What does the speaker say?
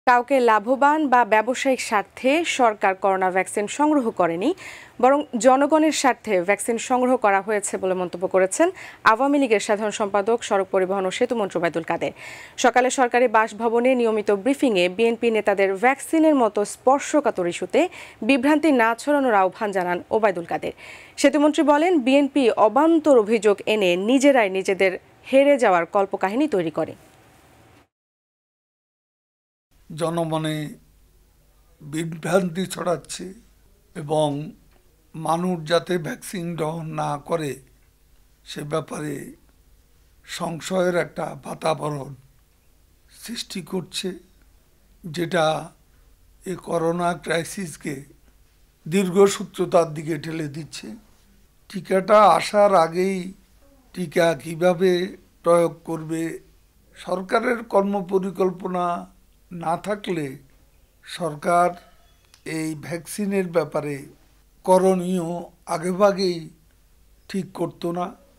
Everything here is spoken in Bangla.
কাউকে লাভবান বা ব্যবসায়িক স্বার্থে সরকার করোনা ভ্যাকসিন সংগ্রহ করেনি, বরং জনগণের স্বার্থে ভ্যাকসিন সংগ্রহ করা হয়েছে বলে মন্তব্য করেছেন আওয়ামী লীগের সাধারণ সম্পাদক, সড়ক পরিবহন ও সেতুমন্ত্রী ওবায়দুল কাদের। সকালে সরকারি বাসভবনে নিয়মিত ব্রিফিংয়ে বিএনপি নেতাদের ভ্যাকসিনের মতো স্পর্শকাতর ইস্যুতে বিভ্রান্তি না ছড়ানোর আহ্বান জানান ওবায়দুল কাদের। সেতুমন্ত্রী বলেন, বিএনপি অবান্তর অভিযোগ এনে নিজেরাই নিজেদের হেরে যাওয়ার কল্পকাহিনী তৈরি করে। জনমনে বিভ্রান্তি ছড়াচ্ছে এবং মানুষ যাতে ভ্যাকসিন গ্রহণ না করে সে ব্যাপারে সংশয়ের একটা বাতাবরণ সৃষ্টি করছে, যেটা এই করোনা ক্রাইসিসকে দীর্ঘসূত্রতার দিকে ঠেলে দিচ্ছে। টিকাটা আসার আগেই টিকা কিভাবে প্রয়োগ করবে, সরকারের কর্মপরিকল্পনা না থাকলে সরকার এই ভ্যাকসিনের ব্যাপারে করণীয় আগেভাগেই ঠিক করতো না।